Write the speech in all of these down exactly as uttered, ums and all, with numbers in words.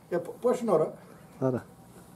Ε, πώς είναι ώρα? Άρα.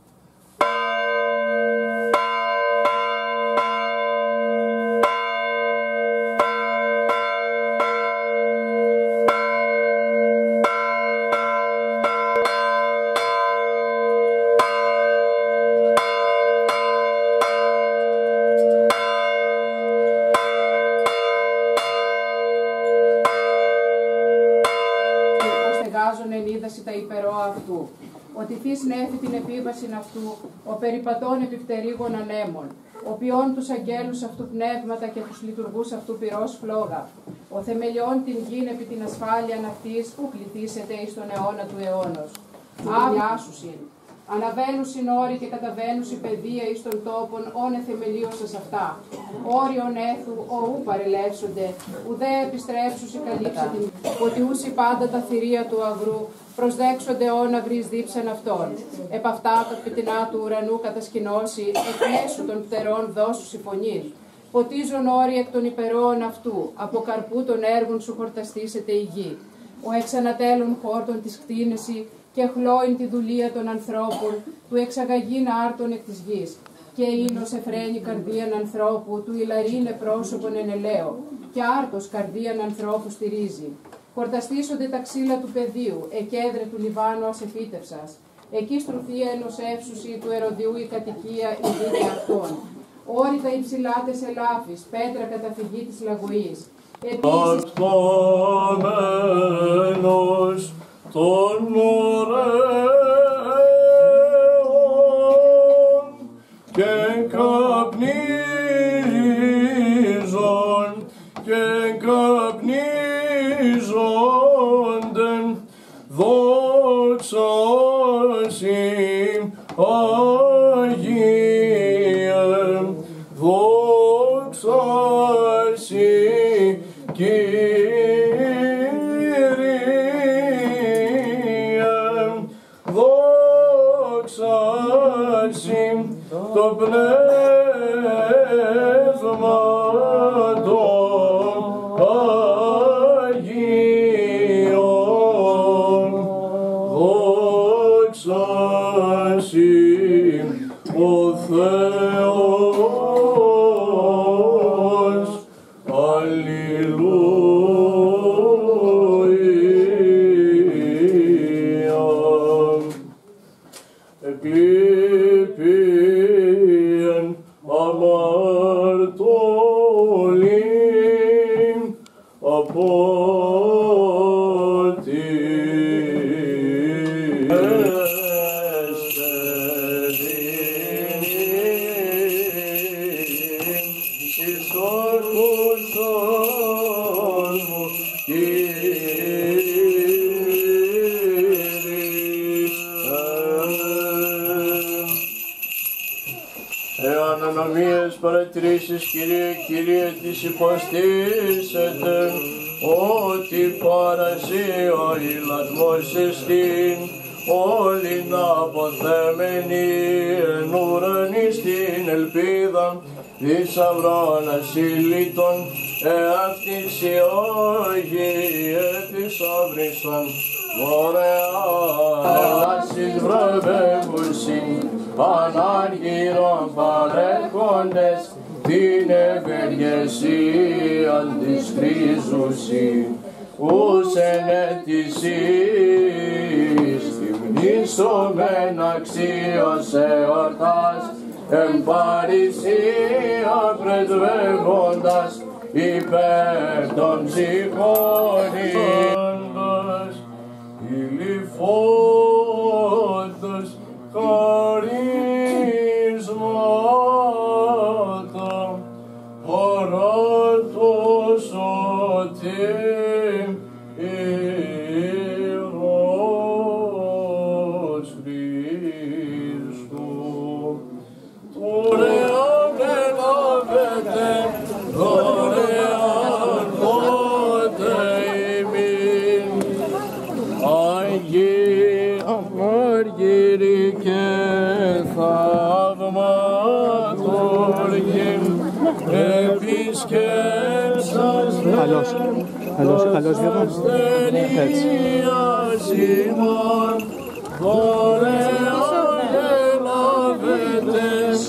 Ενίδαση τα υπερό αυτού. Ότι θείς νέφη την επίβασιν αυτού, ο περιπατών επιπτερίγων ανέμων, ο ποιών τους αγγέλους αυτού πνεύματα και τους λειτουργούς αυτού πυρός φλόγα, ο θεμελιών την γην επί την ασφάλειαν αυτής, που κληθήσετε εις τον αιώνα του αιώνος. Άβιάσουσιν. Αναβαίνουσιν όροι και καταβαίνουσιν παιδεία εις των τόπων, όνε θεμελίωσας αυτά. Όριον έθου, ο ου παρελεύσονται, ουδέ επιστρέψουσι καλύψε την. Ότι ούσι πάντα τα θηρία του αγρού, προσδέξονται όν αγρής δίψαν αυτών. Επ' αυτά τα πιτινά του ουρανού κατασκηνώσει, εκ μέσου των πτερών δώσουσι φωνήν. Ποτίζον όροι εκ των υπερών αυτού, από καρπού των έργων σου χορταστήσεται η γη. Ο εξανατέλων χόρτων της κτίνεση, και χλώειν τη δουλεία των ανθρώπων, του εξαγαγήν άρτων εκ της γης. Και ίνος εφραίνει καρδίαν ανθρώπου, του ηλαρίνε πρόσωπον εν ελαίο, και άρτος καρδίαν ανθρώπου στηρίζει. Χορταστήσονται τα ξύλα του πεδίου, εκέδρε του Λιβάνου ασεφίτευσας. Εκεί στρουθία ενός εύσουσι του ερωδιού η κατοικία η δίκη αυτών. Όρυτα υψηλάτες ελάφης, πέτρα καταφυγή της λαγωής. Επίσης... των ωραίων και καπνίζων και καπνίζοντεν δόξα σοι Αγίε, δόξα σοι το πνεύμα των Αγίων, δόξα σοι ο Θεός, αλληλούια. Εκλείπει αμαρτωλήν από τη εστερήν εις όρκους όρμου εάν ανομίες παρατηρήσεις, Κύριε, Κύριε, τις υποστήσετε, ότι παρασύ ο ηλασμός εστίν, όλοι να αποθέμενοι εν ουρανή στην ελπίδα, θησαυρών ασύλλητων, εαυτής οι όγοι επισόβρισαν, μωρεάν ελάσεις βραβεύουσιν, πανάργυρον παρέχοντες, την ευεργεσία της χρήζουσι, ους εν αιτησίς, τιμνήσομεν αξίως εορτάς, εν παρησία πρεσβεύοντας, υπέρ των συγχωρήντας, ηλιφόντας, χαρίσματα, ορατός ότι Υιός Χριστού, δωρεάν ελάβετε, δωρεάν πότε ημίν, Αγία Μαργύρη και θαυματουργήν, επισκέψαστε Αλλιώς, αλλιώς, αλλιώς, έτσι. δωρεάν ελάβετε,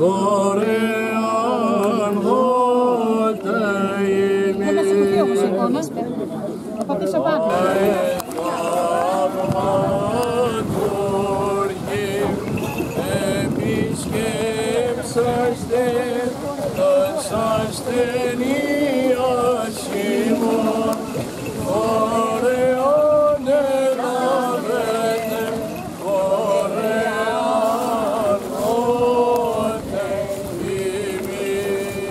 δωρεάν δώτε ημίν. Από πίσω πάνω. Επισκέψαστε τας ασθενείας ημών, δωρεάν ελάβετε, δωρεάν δώτε ημίν.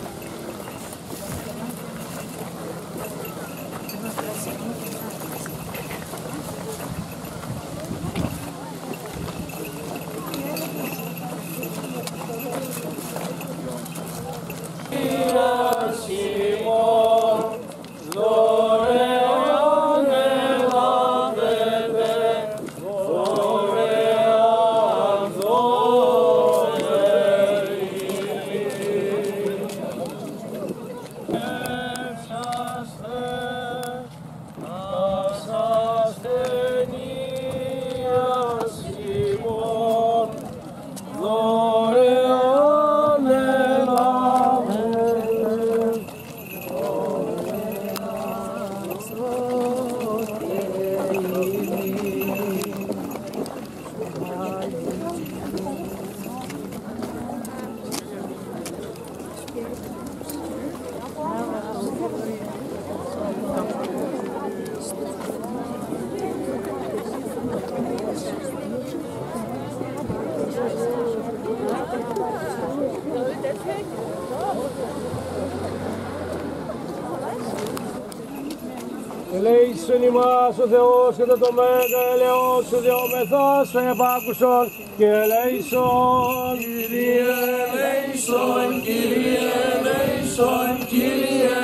Ελέησον ημάς ο Θεός και το το μέγα ελαιός σου διόμεθάς επάκουσον και ελέησον. Κύριε ελέησον, Κύριε ελέησον, Κύριε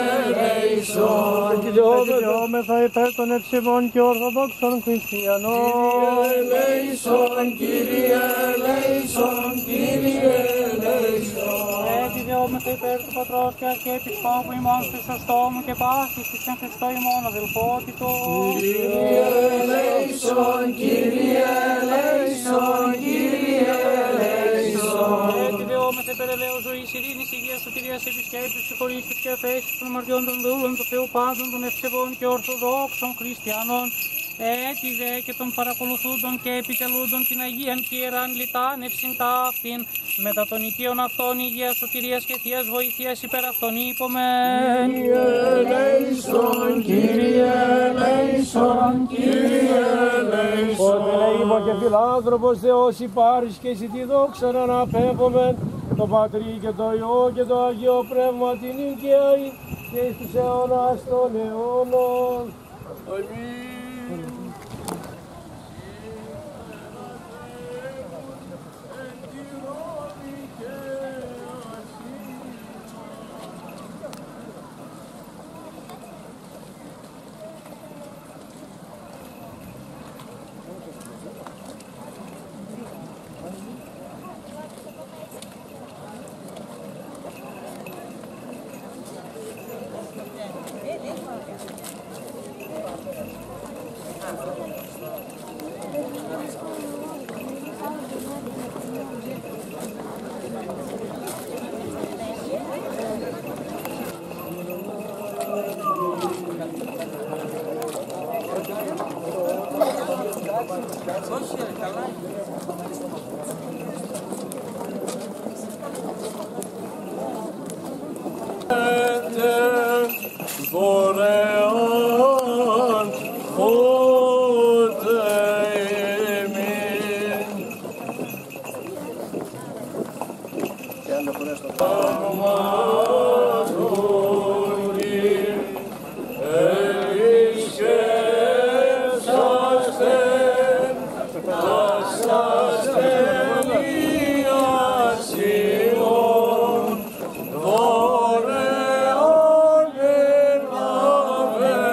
ελέησον. Και διόμεθα υπέρ των ευσεβών και ορθοδόξων χριστιανών. Κύριε ελέησον, Κύριε ελέησον, Κύριε ελέησον. Έτσι διόμεθα υπέρ του Πατρός και Αρχιεπισκόπου ημών Χρυσοστόμου και πάσης της εν Χριστώ ημών αδελφότητος. Κύριε ελέησον, Κύριε ελέησον, Κύριε ελέησον. Έτσι διόμεθα υπέρ ελέους ζωής, ειρήνης, υγείας, σωτηρίας, επισκέπτους, συγχωρήσεως και αφέσεις των αμαρτιών των δούλων του Θεού πάντων των ευσεβών και ορθοδόξων χριστιανών. Έτσι δε και των παρακολουθούντων και επιτελούντων την Αγίαν και Ιεράν λιτάνευσιν ταύτην, μετά των οικείων αυτών υγείας, σωτηρίας και θείας βοηθείας υπέρ αυτών είπομεν. Κύριε ελέησον, Κύριε ελέησον, Κύριε ελέησον. Ότι λέγει και φιλάνθρωπος Θεός υπάρχεις και εσύ τη δόξα να αναπέμπομεν, το Πατρί και το Υιό και το Αγίο Πνεύμα την οικαίη και εις τους αιώνας των αιώνων. Αμήν. Δωρεάν δώτε ημίν. Θαυματουργοί επισκέψαστε τας ασθενείας ημών, δωρεάν ελάβετε,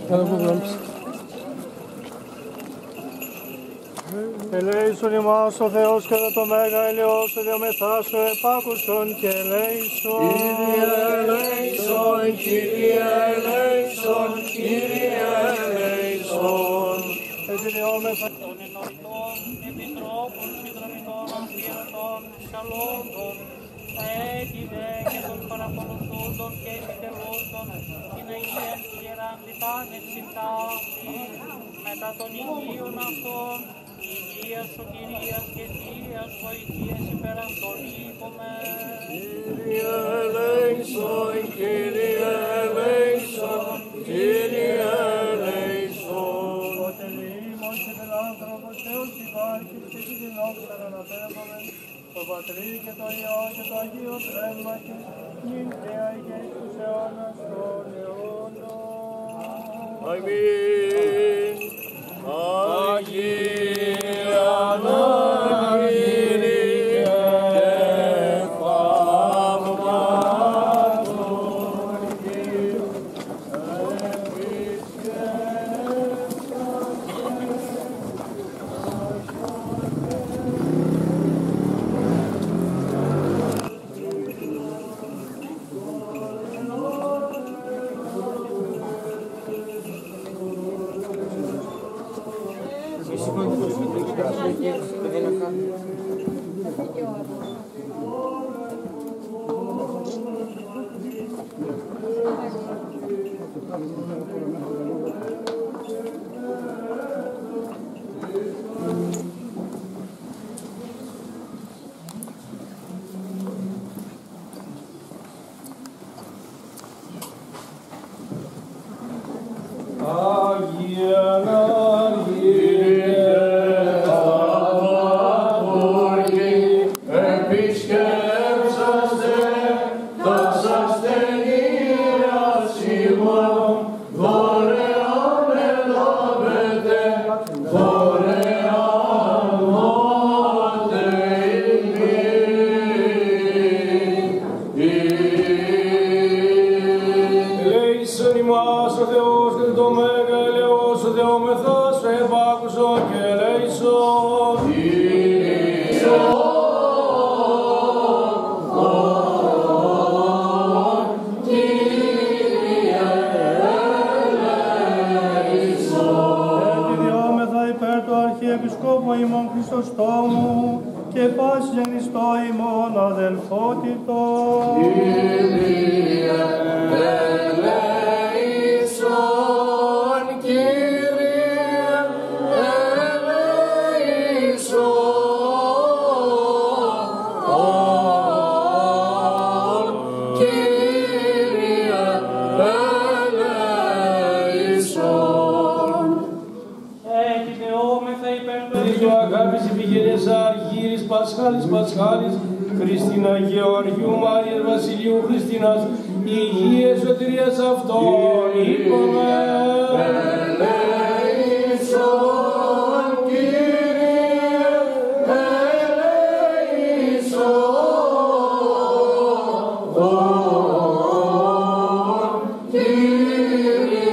Ελέησον ημάς ο Θεός κατά το μέγα ελαιός του διαμεθάσου επάκουσον και ελέησον. Κύριε ελέησον, Κύριε ελέησον, Κύριε ελέησον. Επιδιώμεθα των εννοητών, επιτρόπων, συνδρομητών, αμφιερωτών, ψαλόντων, έτη δε και των παρακολουθούντων και επιτελούντων, την Αγία Ιεράν λιτάνευσιν ταύτη, μετά των υγείων αυτών, υγείας, σωτηρίας και θείας βοηθείας υπέρ αυτών είπομεν. Κύριε ελέησον, Κύριε ελέησον, Κύριε ελέησον. Ότε λίμων και φιλάνθρωπος Θεός υπάρχεις και την δόξα να αναπέμπομεν, το Πατρί και το Υιό και το Αγίο Πνεύμα και νυν και αεί και εις τους αιώνας των αιώνων. Αμήν. Αγία Αναγύρη και θαυματουργή, Αρχιεπισκόπου ημών Χριστοστόμου και πάση γενιστό ημών αδελφότητο. Κύριε ελέησον, Κύριε ελέησον, Κύριε ελέησον. Εκειδεόμεθα υπέρ του Χριστού αγάπης επιγενές Αργύρης Πασχάλης Πασχάλης Χριστίνα Γεωργιού Μάριας Βασιλείου Χριστίνας υγείας σωτηρίας αυτών είπαμε. Ελέησον, Κύριε ελέησον, Κύριε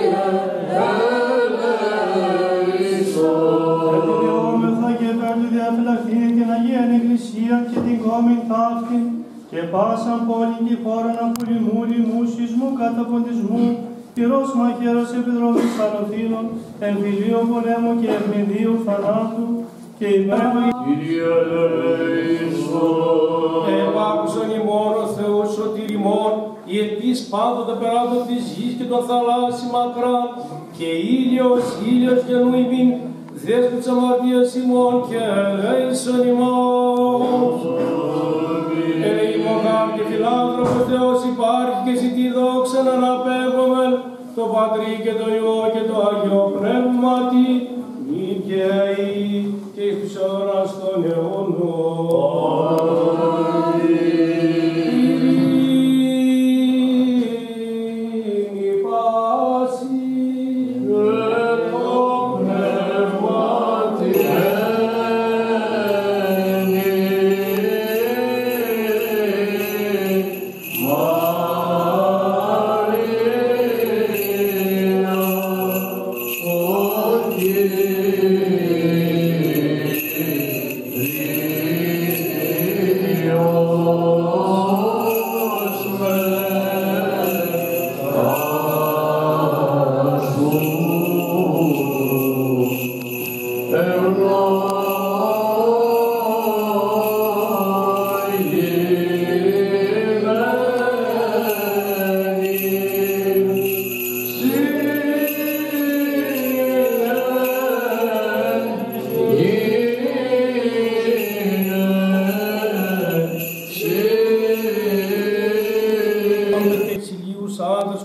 ελέησον. Επιδιώμεθα και υπέρ του διαφυλαχθήν την Αγίαν Εκκλησία και την κόμην ταύτη και πάσαν πόλην και χώραν από λοιμού, λοιμού, σεισμού, καταποντισμού, πυρός μαχαίρας επιδρομής θαλωθήνων, εμφυλίου πολέμου και ευνηδίου θανάτου και υπέρ του Κύριε ελέησον. Επάκουσον ημών ο Θεός σωτηριμών, η επίς πάντοτε περάτων της γης και των θαλάσσι μακράν, και ήλιος, ήλιος γεννού ημίν, δέσπου της αμαρτίας ημών και ελέησον ημών. Ελεήμον γάμ και φιλάνθρωπος Θεός υπάρχει και εσύ τη δόξα να αναπέμπομεν, το Πατρί και το Υιό και το Άγιο Πνεύματι, νυν και αεί και εις τους αιώνας των αιώνων. Ειρήνη πάση. Μαρία.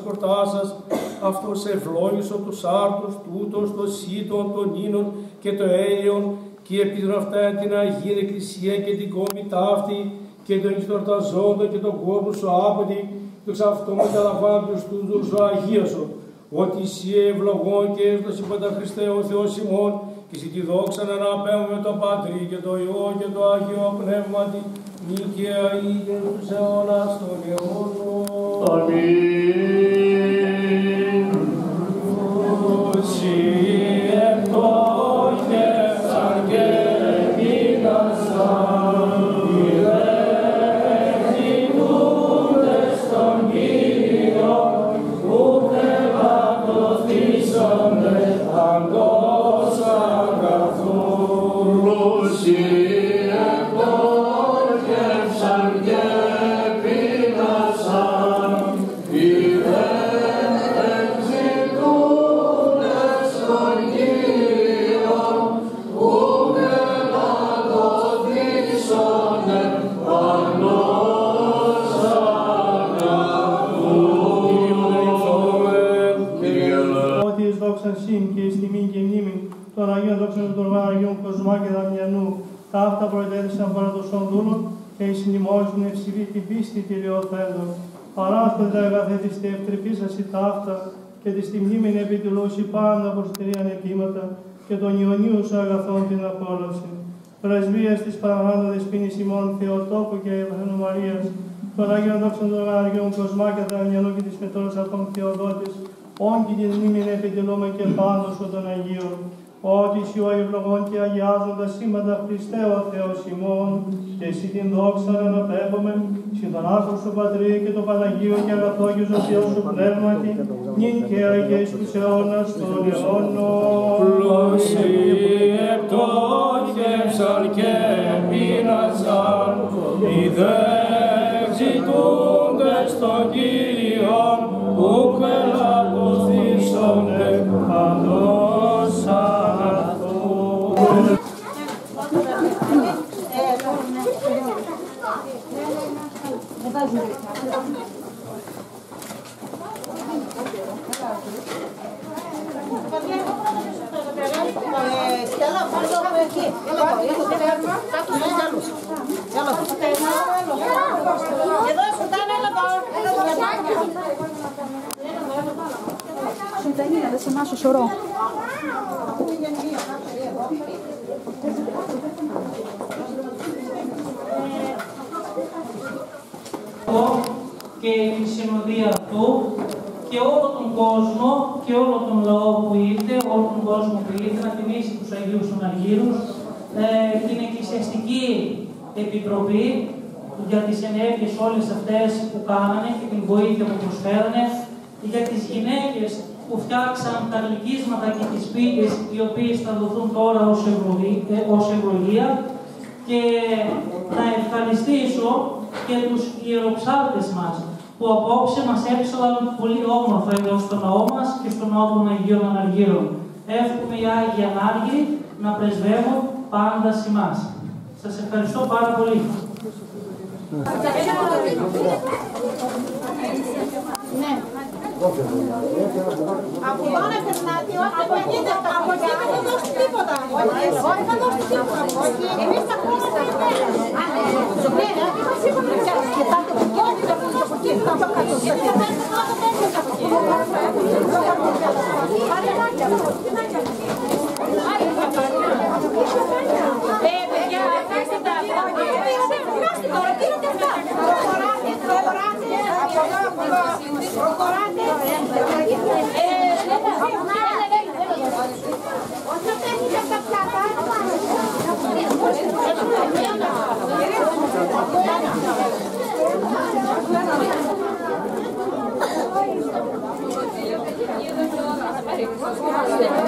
κορτάσας, αυτός ευλόγησον τους άρτους, τούτος, το σύτον, των ίνων και το έλαιον, και επίδρον αυτά την Αγία Εκκλησία και την κόμη ταύτη, και τον εξτορταζόντο και τον κόμμα σου άποντι, τους αυτό μεταλαμβάνοντος τούτους ο Αγίασον, ότι εσύ ευλογών και έσδοση πάντα Χριστέ ο Θεός ημών, και εσύ τη δόξα να αναπέμπουμε τον Πατρί και το Υιό και το Άγιο Πνεύματι, νίκαια ή και τους αιώνας των αιώνων. Αμήν. Όσοι επτόχευσαν και μείνασαν, οι δεχτητούντες των Κύριων, ουκ εγαπτωθήσονται παντός αγαθούν. Όσοι επτόχευσαν και πείνασαν, οι δεχτητούντες των Κύριων, ουκ εγαπτωθήσονται παντός αγαθούν. Κύριε ελέησον. Ότι εις δόξαν σύν και εις τιμήν και μνήμην των Αγίων δόξων του των Αγίων Κοσμά και Δαμιανού, τα αυτά προετέθησαν παρά των δούλων και εις νημόσουν ευσεβή την πίστη τηλεοθέντων. Παράσπεδα αγαθέτης τε ευτρεπίσασι τα αυτά και της τη μνήμην επιτελούσει πάντα αποστερίαν αιτήματα και των Ιωνίους αγαθών την απόλαυση. Πρεσβείας της Παναγάντα Δεσποίνης ημών Θεοτόκου και Ευαγγελού Μαρίας, των Αγίων δόξων των Αγίων Κοσμά και Δαμιανού και της Μετώρας αυτών Θεοδότης, όγκη την μνήμην επιτελούμε και πάνω σου των Αγίων, ότι εσύ ο ευλογών και αγιάζοντα σήμαντα Χριστέ ο Θεός ημών, και εσύ την δόξα να αναπέμπουμε, συν τον άκρο σου Πατρί και το Παναγίο και αγαθό και ζωοποιό σου πνεύματι, νυν και αγιές τους αιώνας των αιώνων. Όσοι επτόχευσαν και πείνασαν, οι δεχτητούντες των Κύριων, ουκ ελαπτωθήσονται παντός αγαθούν. Στέλλα, πάρε το από εκεί. Εδώ σκουτάνε, έλα εδώ. Συντανία, δεν σε μάσο σωρό. Και η συνοδεία του και όλο τον κόσμο και όλο τον λαό που ήρθε, όλο τον κόσμο που ήρθε να τιμήσει τους Αγίους των Αργύρους, ε, την Εκκλησιαστική Επιτροπή για τις ενέργειες όλες αυτές που κάνανε και την βοήθεια που προσφέρανε, για τις γυναίκες που φτιάξαν τα γλυκίσματα και τις πύλες οι οποίες θα δοθούν τώρα ως, ευλογία, ως ευλογία, και να ευχαριστήσω και τους ιεροψάρτες μας που απόψε μας έψαλαν πολύ όμορφα εδώ στο ναό μας και στο ναό των Αγίων Αναργύρων. Εύχομαι οι Άγιοι Ανάργυροι να πρεσβεύουν πάντα σε εμάς. Σας ευχαριστώ πάρα πολύ. Ναι. Από εδώ να περνάτε, από εκεί δεν θα δώσει τίποτα. Όχι θα δώσει τίποτα. Εμείς θα χώσουμε ημέρα. Ναι, μας είπαμε να κάνουμε. Και θα το πω, θα το δώσω εκεί, θα το κάνω. Γιατί θα έρθει να το παίρνεις από εκεί. Πάρε μάκια. Ε, παιδιά, αφήστε τα αυτά. Αφήστε τώρα, τι είναι αυτά. Προχωράτε, προχωράτε. Προχωράτε. Όταν παίρνεις αυτά πιάτα, Thank you.